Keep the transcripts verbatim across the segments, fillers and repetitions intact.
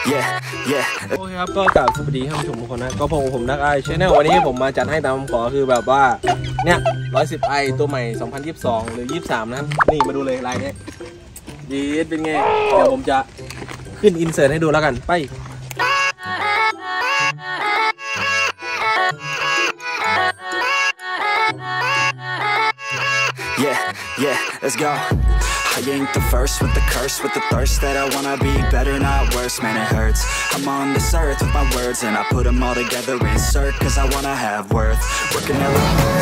yeah yeah โอเคครับก็กราบสวัสดีท่านผู้ชมทุกคนนะก็พงผมนักไอชแนลวันนี้ผมมาจัดให้ตามคำขอคือแบบว่าเนี่ยร้อยสิบไอตัวใหม่สองพันยี่สิบสองหรือยี่สิบสามนะครับนี่มาดูเลยลายนี้ยีดเป็นไงเดี๋ยวผมจะขึ้นอินเสิร์ตให้ดูแล้วกันไปyeah yeah let's go I ain't the first with the curse, with the thirst that I wanna be better, not worse, man it hurts. I'm on this earth with my words and I put them all together, insert, cause I wanna have worth. Working every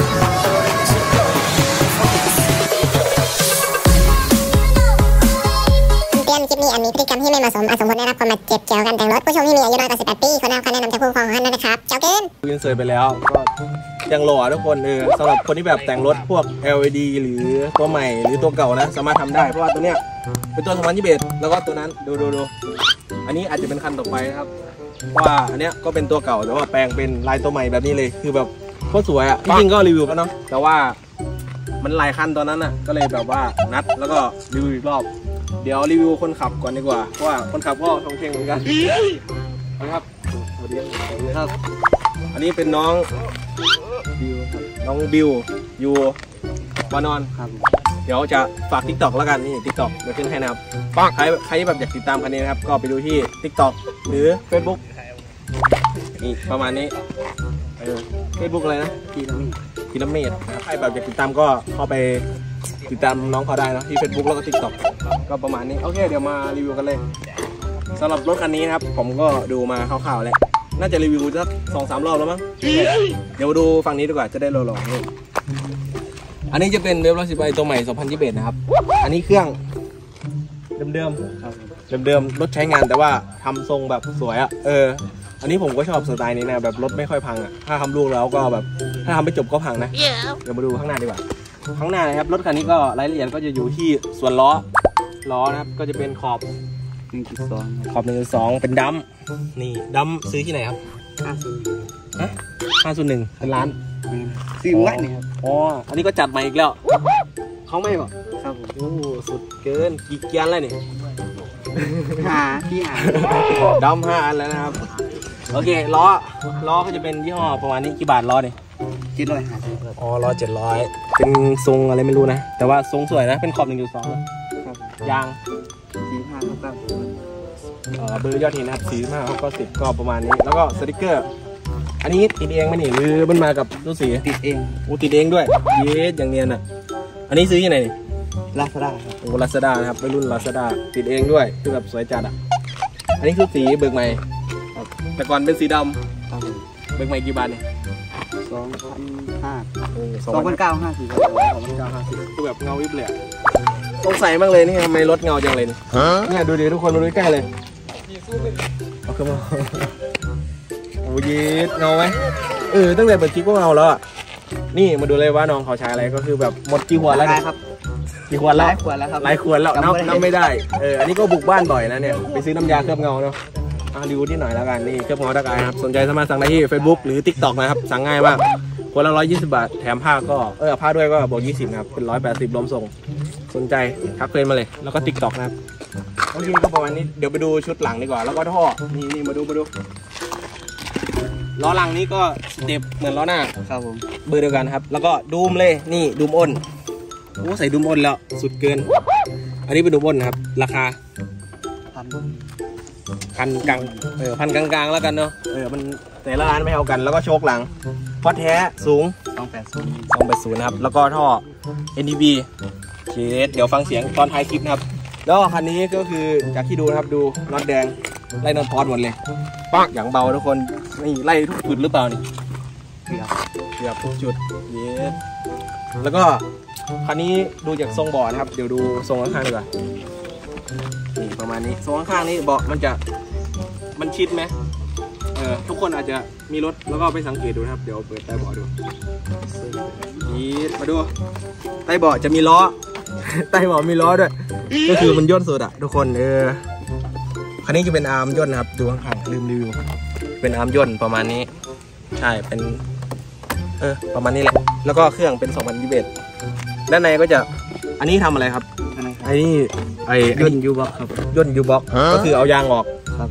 เตรียมคลิปนี้อันมีพฤติกรรมที่ไม่เหมาะสมอาจสมควรได้รับความบาดเจ็บเกี่ยวกับการแต่งรถผู้ชมที่มีอายุน้อยกว่าสิบแปดปีคนนำคำแนะนำจากผู้ปกครองของท่านนะครับเจ้าเกินอินเสิร์ตไปแล้วก็ยังหล่อทุกคนเออสำหรับคนที่แบบแต่งรถพวก แอล อี ดี หรือตัวใหม่หรือตัวเก่านะสามารถทำได้เพราะว่าตัวเนี้ยเป็นตัวสองพันยี่สิบเอ็ดแล้วก็ตัวนั้นดูดูดูอันนี้อาจจะเป็นคันต่อไปนะครับว่าอันเนี้ยก็เป็นตัวเก่าแต่ว่าแปลงเป็นลายตัวใหม่แบบนี้เลยคือแบบโคตรสวยอ่ะจริงๆก็รีวิวแล้วเนาะแต่ว่ามันหลายคันตอนนั้นอ่ะก็เลยแบบว่านัดแล้วก็รีวิวอีกรอบเดี๋ยวรีวิวคนขับก่อนดีกว่าเพราะว่าคนขับก็ทองเพ่งเหมือนกันนะครับสวัสดีครับอันนี้เป็นน้องบิวครับน้องบิวยูวานอนครับเดี๋ยวจะฝาก ติ๊กต็อก แล้วกันนี่ ติ๊กต็อก เดี๋ยวขึ้นให้นะครับใครใครที่แบบอยากติดตามคันนี้นะครับก็ไปดูที่ ติ๊กต็อก หรือ เฟซบุ๊ก นี่ประมาณนี้เออ เฟซบุ๊ก อะไรนะพีระเมดพีระเมดใครแบบอยากติดตามก็เข้าไปติดตามน้องเขาได้นะที่ เฟซบุ๊ก แล้วก็ ติ๊กต็อก ก็ประมาณนี้โอเคเดี๋ยวมารีวิวกันเลยสำหรับรถคันนี้นะครับผมก็ดูมาคร่าวๆแล้วน่าจะรีวิวสักสองสามรอบแล้วมั้งเดี๋ยวดูฝั่งนี้ดีกว่าจะได้หล่อๆนี่อันนี้จะเป็นเวฟร้อยสิบไอตัวใหม่สองพันยี่สิบเอ็ดนะครับอันนี้เครื่องเดิมๆครับเดิมๆรถใช้งานแต่ว่าทำทรงแบบสวยอ่ะเอออันนี้ผมก็ชอบสไตล์นี้นะแบบรถไม่ค่อยพังอ่ะถ้าทำลูกแล้วก็แบบถ้าทำไม่จบก็พังนะเดี๋ยวมาดูข้างหน้าดีกว่าข้างหน้านะครับรถคันนี้ก็รายละเอียดก็จะอยู่ที่ส่วนล้อล้อนะครับก็จะเป็นขอบหนึ่งจุดสองขอบหนึ่งจุดสองเป็นดัมนี่ดัมซื้อที่ไหนครับห้าศูนย์ฮะห้าศูนย์หนึ่งเป็นร้านซื้อวัดนี่ครับอ๋ออันนี้ก็จัดมาอีกแล้วเขาไม่บอกครับผมโอ้สุดเกินกี่เกียร์อะไรนี่ห้าที่ห้าดัมห้าอันแล้วนะครับโอเคล้อล้อก็จะเป็นยี่ห้อประมาณนี้กี่บาทล้อเนี่ยเจ็ดร้อยห้าสิบอ๋อล้อเจ็ดร้อยเป็นทรงอะไรไม่รู้นะแต่ว่าทรงสวยนะเป็นขอบหนึ่งจุดสองครับยางสี่ห้าเก้าเบอร์ยอดเห็นนะครับสี่ห้าเก้าสิบก็ประมาณนี้แล้วก็สติกเกอร์อันนี้ติดเองไหมนี่หรือมันมากับตู้สีติดเองโอ้ติดเองด้วยเยสอย่างเนียนอ่ะอันนี้ซื้อที่ไหนนี่ลาซาด้าโอ้ลาซาด้านะครับเป็นรุ่นลาซาด้าติดเองด้วยคือแบบสวยจัดอ่ะอันนี้คือสีเบิกใหม่แต่ก่อนเป็นสีดำเบิกใหม่กี่บาทเนี่ยสองพันห้าสองพันเก้าห้าสิบสองพันเก้าห้าสิบคือแบบเงาวิบเลยสงสัยมากเลยนี่ทำไมรถเงาจังเลยเนี่ยดูดิทุกคนดูใกล้เลยเอาขึ้นมาโอ้ยเงาไหมเออตั้งแต่เปิดคลิปก็เงาแล้วอ่ะนี่มาดูเลยว่าน้องเขาใช้อะไรก็คือแบบหมดกี่ขวดแล้วครับกี่ขวดแล้วหลายขวดแล้วครับหลายขวดแล้วนับนับไม่ได้เอออันนี้ก็บุกบ้านบ่อยนะเนี่ยไปซื้อน้ำยาเคลือบเงาเนาะรีวิวที่หน่อยแล้วกันนี่เคลือบเงาตะกายครับสนใจสามารถสั่งได้ที่ เฟซบุ๊ก หรือ ติ๊กต็อก นะครับสั่งง่ายมากคนละร้อยยี่สิบบาทแถมผ้าก็เออผ้าด้วยก็บวกยี่สิบนะครับเป็นร้อยแปดสิบรวมส่งสนใจทักเฟซมาเลยแล้วก็ ติ๊กต็อก นะครับโอเคก็ประมาณนี้เดี๋ยวไปดูชุดหลังดีกว่าแล้วก็ท่อนี่นี่มาดูมาดูล้อหลังนี้ก็สเต็ปเหมือนล้อหน้าครับผมเบอร์เดียวกันครับแล้วก็ดูมเลยนี่ดูมอ้นโอ้ใส่ดูมอ้นแล้วสุดเกินอันนี้เป็นดูมอ้นนะครับราคาพันพันกลางเออพันกลางๆแล้วกันเนาะเออมันแต่ละร้านไม่เท่ากันแล้วก็โชคหลังพอดแท้สูงสองแปดศูนย์ สองแปดศูนย์นะครับแล้วก็ท่อ เอ็น ดี บี เคสเดี๋ยวฟังเสียงตอนท้ายคลิปนะครับแล้วคันนี้ก็คือจากที่ดูนะครับดูน็อตแดงไล่น็อตพอดหมดเลยปักอย่างเบาทุกคนนี่ไล่ทุกจุดหรือเปล่านี่เกือบเกือบทุกจุดเย้แล้วก็คันนี้ดูจากทรงเบาะนะครับเดี๋ยวดูทรงข้างๆดีกว่านี่ประมาณนี้ทรงข้างๆนี้เบาะมันจะมันชิดไหมเออทุกคนอาจจะมีรถแล้วก็ไปสังเกตดูนะครับเดี๋ยวเปิดใต้เบาะดูนี่มาดูใต้เบาะจะมีล้อใต้เบาะมีล้อด้วยก็คือมันย่นสุดอะทุกคนเออคันนี้จะเป็นอาร์มย่นนะครับดูข้างๆลืมรีวิวเป็นอาร์มย่นประมาณนี้ใช่เป็นเออประมาณนี้แหละแล้วก็เครื่องเป็นสองพันยี่สิบเอ็ดด้านในก็จะอันนี้ทำอะไรครับอันนี้ไอ้ย่นยูบ็อกครับย่นยูบ็อกก็คือเอายางออกครับผม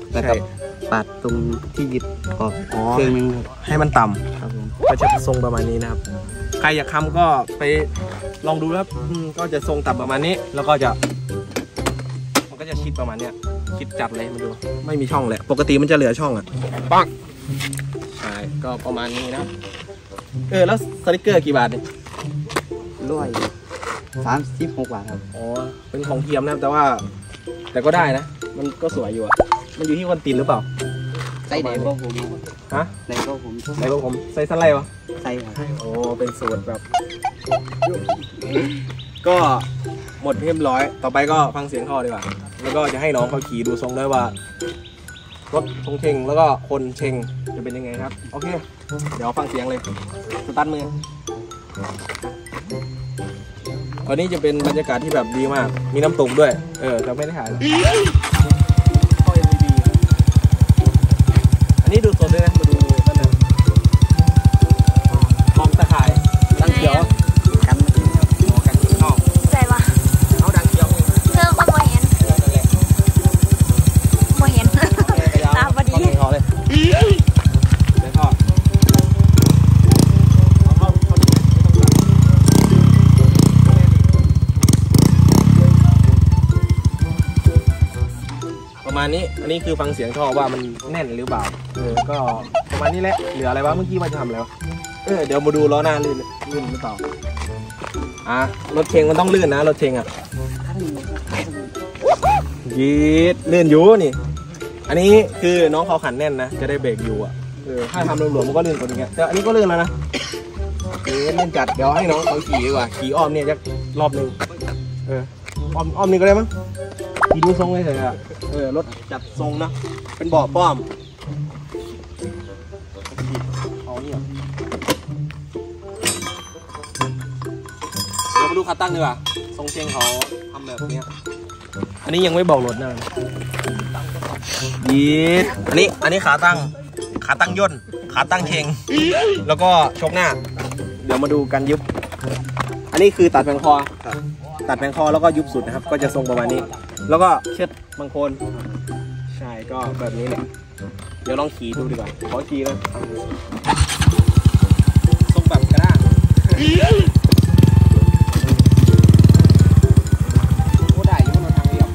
แล้วก็ปัดตรงที่ยึดออกเครื่องนึงให้มันต่ำครับผมก็จะทรงประมาณนี้นะครับใครอยากทำก็ไปลองดูครับก็จะทรงต่ำประมาณนี้แล้วก็จะมันก็จะชิดประมาณเนี้ยชิดจัดเลยมาดูไม่มีช่องเลยปกติมันจะเหลือช่องอ่ะปังใช่ก็ประมาณนี้นะเออแล้วสติกเกอร์กี่บาทเนี่ยร้อยสามสิบหกบาทครับอ๋อเป็นของเทียมนะครับแต่ว่าแต่ก็ได้นะมันก็สวยอยู่อ่ะมันอยู่ที่คนติดหรือเปล่าใส่ไหนก็ผมฮะไหนก็ผมไหนก็ผมใส่สไลด์วะใส่ครับโอ้เป็นสูตรแบบก็หมดเรียบร้อยต่อไปก็ฟังเสียงท่อดีกว่าแล้วก็จะให้น้องเขาขี่ดูทรงด้วยว่ารถทรงเชงแล้วก็คนเชงจะเป็นยังไงครับโอเคเดี๋ยวฟังเสียงเลยสตาร์ทมือตอนนี้จะเป็นบรรยากาศที่แบบดีมากมีน้ำตกด้วยเออแต่ไม่ได้ถ่ายอันนี้ดูสดเลยนะมาดูนั่นนะมองตะข่ายดังเขียวกันมองกันเข้าใส่ปะเอาดังเขียวเธอเขาบ่เห็นบ่เห็นตาพอดีเขาเลยเดี๋ยวท่อประมาณนี้อันนี้คือฟังเสียงท่อว่ามันแน่นหรือเปล่าเออก็ประมาณนี้แหละเหลืออะไรวะเมื่อกี้ว่าจะทำอะไรวะเออเดี๋ยวมาดูล้อหน้าลื่นลื่นหรือเปล่าอ่ะรถเชงมันต้องลื่นนะรถเชงอ่ะยีดลื่นอยู่นี่อันนี้คือน้องเขาขันแน่นนะจะได้เบรกอยู่อ่ะเออถ้าทำหลวมๆมันก็ลื่นกว่านี้แต่อันนี้ก็ลื่นแล้วนะเออลื่นจัดเดี๋ยวให้น้องเขาขี่ดีกว่าขี่อ้อมเนี่ยจะรอบนึงเอออ้อมอ้อมนี่ก็ได้มั้งขี่ดูทรงเลยเถอะเออรถจัดทรงนะเป็นบ่อป้อมเอาเนี่ยเดี๋ยวมาดูขาตั้งดีกว่าทรงเชงเขาทำแบบนี้อันนี้ยังไม่บอกรถนะยีดอันนี้อันนี้ขาตั้งขาตั้งย่นขาตั้งเชงแล้วก็ชกหน้าเดี๋ยวมาดูกันยุบอันนี้คือตัดแผงคอตัดแผงคอแล้วก็ยุบสุดนะครับก็จะทรงประมาณนี้แล้วก็เช็ดบางคนใช่ก็แบบนี้แหละเดี๋ยวลองขี่ดูดีกว่าขอขี่นะทรงแบบกระด้างโอ้ได้ยังไม่ทางเรียบ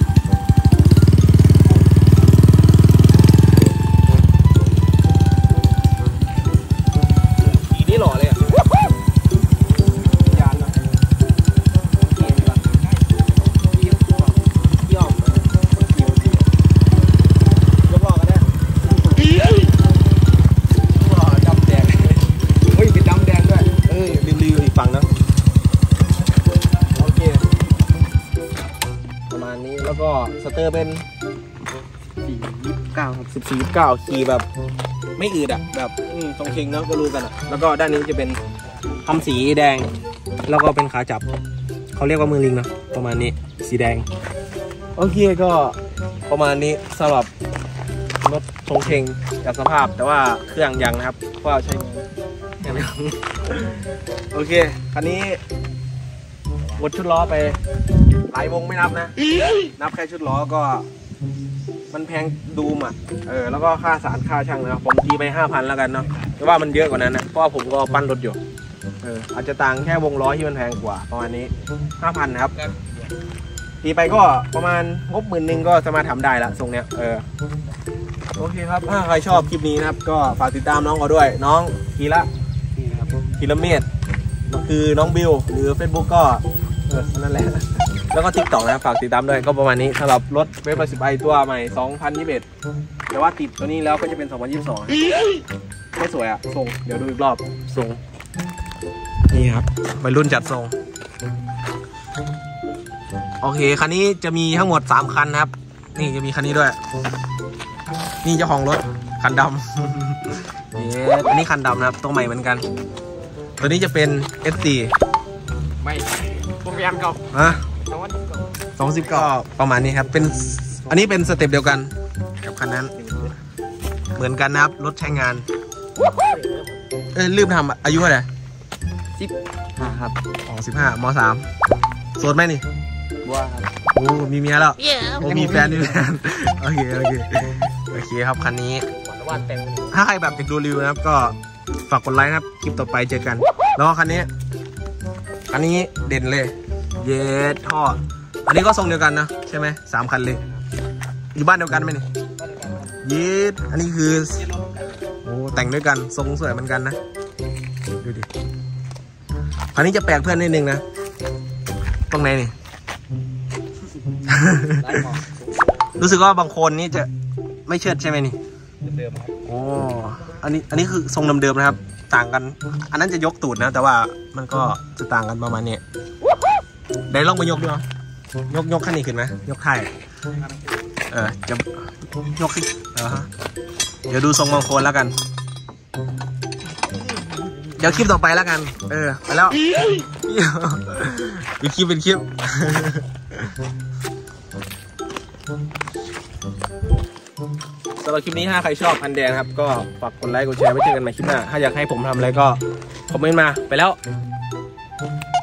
ขี่นี่หล่อเลยอ่ะยานนะฟังนะโอเคประมาณนี้แล้วก็สเตอร์เป็นสี่ยี่สิบเก้าครับสิบสี่ยี่สิบเก้าขี่แบบไม่อืดอ่ะแบบทรงเชงเนาะก็รู้กันอ่ะแล้วก็ด้านนี้จะเป็นทำสีแดงแล้วก็เป็นขาจับเขาเรียกว่ามือลิงเนาะประมาณนี้สีแดงโอเคก็ประมาณนี้สำหรับรถทรงเชงจากสภาพแต่ว่าเครื่องยังนะครับเพราะใช้ยังไม่โอเคคันนี้หมดชุดล้อไปหลายวงไม่นับนะนับแค่ชุดล้อก็มันแพงดูมอ่ะเออแล้วก็ค่าสารค่าช่างนะผมตีไปห้าพันแล้วกันเนาะแต่ว่ามันเยอะกว่านั้นนะเพราะว่าผมก็ปั้นรถอยู่เอออาจจะต่างแค่วงล้อที่มันแพงกว่าประมาณนี้ห้าพันนะครับตีไปก็ประมาณงบหมื่นหนึ่งก็สามารถทำได้ละทรงเนี้ยเออโอเคครับถ้าใครชอบคลิปนี้นะครับก็ฝากติดตามน้องเขาด้วยน้องกีระกิโลเมตรคือน้องบิวหรือ Facebook ก็เออนั่นแหละแล้วก็ ติ๊กต็อก นะฝากติดตามด้วยก็ประมาณนี้สำหรับรถเวฟสิบไอตัวใหม่สองพันยี่สิบเอ็ดแต่ว่าติดตัวนี้แล้วก็จะเป็นสองพันยี่สิบสองไม่สวยอ่ะทรงเดี๋ยวดูอีกรอบทรงนี่ครับวัยรุ่นจัดทรงโอเคคันนี้จะมีทั้งหมดสามคันครับนี่จะมีคันนี้ด้วยนี่เจ้าของรถคันดำนี่อันนี้คันดำนะครับตัวใหม่เหมือนกันตัวนี้จะเป็น เอส ซีไม่โปรแกรมเก่าฮะสองสิบเก้าประมาณนี้ครับเป็นอันนี้เป็นสเต็ปเดียวกันกับคันนั้นเหมือนกันนะครับรถใช้งานเอ้ยลืมทำอายุเท่าไหร่สิบห้าครับอ๋อสิบห้ามสามโสดไหมนี่บัวครับโอ้มีเมียแล้วโอ้มีแฟนมีแฟนโอเคโอเคโอเคครับคันนี้ถ้าใครแบบอยากดูรีวิวนะครับก็ฝากกดไลค์นะครับคลิปต่อไปเจอกันแล้วคันนี้คันนี้เด่นเลยเย็ดท่ออันนี้ก็ทรงเดียวกันนะใช่ไหมสามคันเลยอยู่บ้านเดียวกันไหมนี่เย็ดอันนี้คือโอ้แต่งด้วยกันทรงสวยเหมือนกันนะดูดิคันนี้จะแปลกเพื่อนนิดนึงนะตรงไหนนี่ รู้สึกว่าบางคนนี่จะไม่เชิดใช่ไหมนี่เดิมครับโอ้อันนี้อันนี้คือทรงเดิมๆนะครับต่างกันอันนั้นจะยกตูดนะแต่ว่ามันก็จะต่างกันประมาณนี้ได้ลองไปยกดูยกยกขั้นนี้ขึ้นไหมยกไทยเออจะยกขึ้นเออฮะเดี๋ยวดูทรงบางคนแล้วกันเดี๋ยวคลิปต่อไปแล้วกันเออไปแล้วเป็นคลิปเป็นคลิปสำหรับคลิปนี้ถ้าใครชอบอันแดงครับก็ฝากกดไลค์กดแชร์ไว้เจอกันใหม่คลิปหน้าถ้าอยากให้ผมทำอะไรก็คอมเมนต์มาไปแล้ว